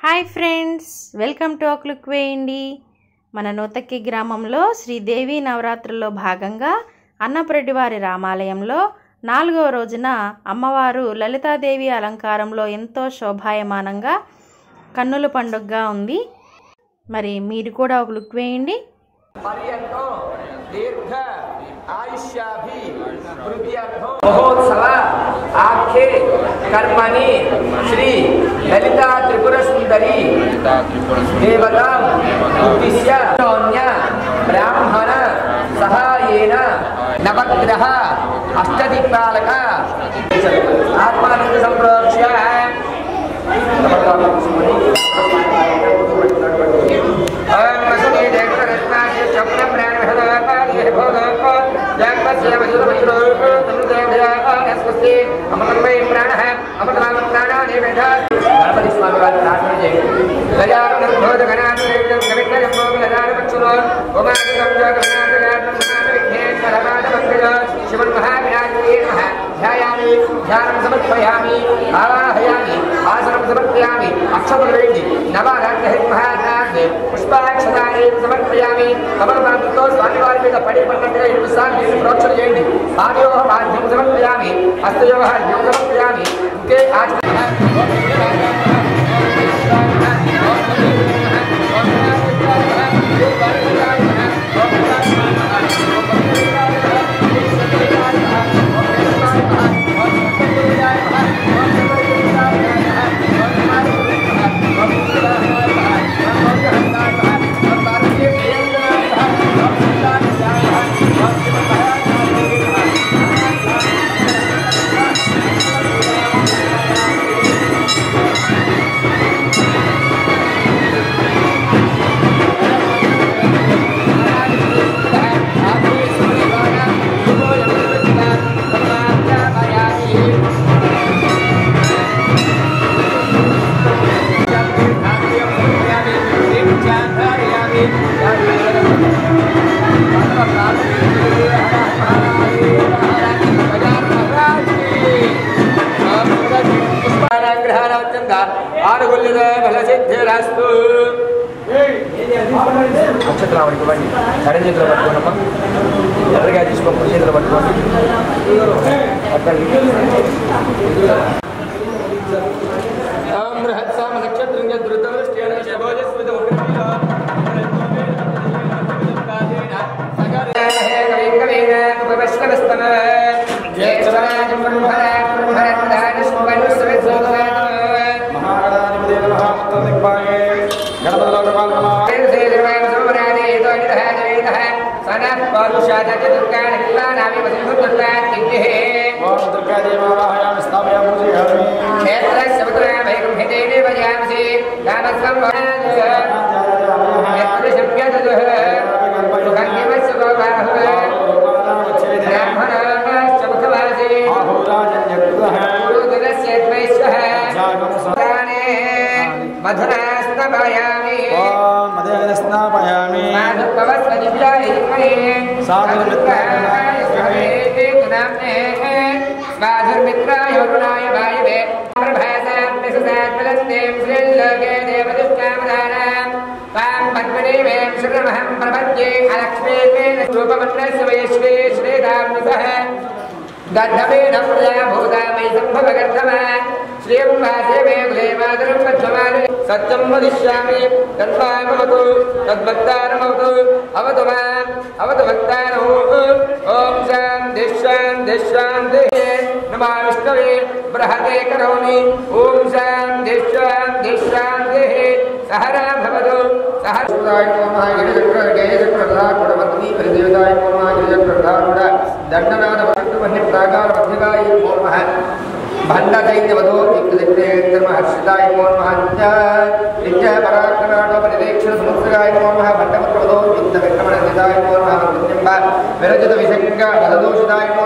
Hi friends, welcome to ఒక look వేయండి. మన నూతక్కి గ్రామంలో శ్రీదేవి నవరాత్రుల్లో భాగంగా అన్నప్రెడ్డి వారి రామాలయంలో 4వ రోజున అమ్మవారు లలితాదేవి అలంకారంలో ఎంతో శోభాయమానంగా కన్నుల పండుగగా ఉంది. మరి మీరు కూడా ఒక లుక్ వేయండి. महोत्सव आख्ये कर्मणि श्री ललिता त्रिपुर सुंदरी देवता उद्दिश्य ब्राह्मण सहायेन नवग्रह अष्टदिक्पालक आत्मानंद संप्रोक्ष्य गणपति स्वामी वाले प्रार्थना शिवन महाविनायके ध्यायामि ध्यानं समर्पयामि आवाहयामि आसनं समर्पयामि अक्षतवेदि नवाराध्य महाराध्य पुष्पाक्षतानि समर्पयामि कमलपात्रतो स्वामिवारि మీద పడి పడినట్టుగా 8 సార్లు ప్రోక్షణ చేయండి. పాదయోః పాద్యం సమర్పయామి హస్తయోః అర్ఘ్యం సమర్పయామి ఇంకే ఆరుగొల్లిదరస్తు నక్షత్రావళికి ఇవ్వండి. ఎడం చేతిలో పట్టుకోండమ్మా, ఎర్రగా తీసుకో, కుడి చేతిలో పట్టుకోండి. బృహత్సామ నక్షత్రం మధురాస్నాపయామి మధురాస్నాపయామి మాధుపవస్వజిబ్రాయి స్వాధుర్మిత్రాయ వరుణాయ వాయువే ప్రభాసాం విససాత్మలందేం శ్రీలోకే దేవదుష్కామదానాం తాం పద్మదేవేం శరణమహం ప్రపద్యే అలక్ష్మీర్మేణ రూపమన్నస్య వైశ్వే శ్రీరామ్నుసః గర్ధమేన ప్రజా భూతామై సంభవగర్ధమా శ్రీయం వాసేవే కులే మాతరం పద్మమాని సత్యం వదిష్యామి తన్మామవతు తద్భక్తారమవతు అవతు మాం అవతు భక్తారో ఓం శాంతి శాంతి శాంతి నమా విష్ణవే బృహతే కరోమి ఓం శాంతి శాంతి శాంతి సహనా భవతు సహస్రాయ నమః గిరిచక్రధారుడ పరిదేవతాయ నమః గిరిచక్రధారుడ దండనాథ వన్య ప్రాకార మధ్యగాయ నమః భండదైత్యవదో దిక్తమహర్షితాయ నమః నిత్య పరాక్రమాణో పరిదేక్షణ సముద్రగాయ నమః భండపుత్రవదో దిక్త విక్రమణ నిదాయ నమః విరజిత విశంక బలదోషితాయ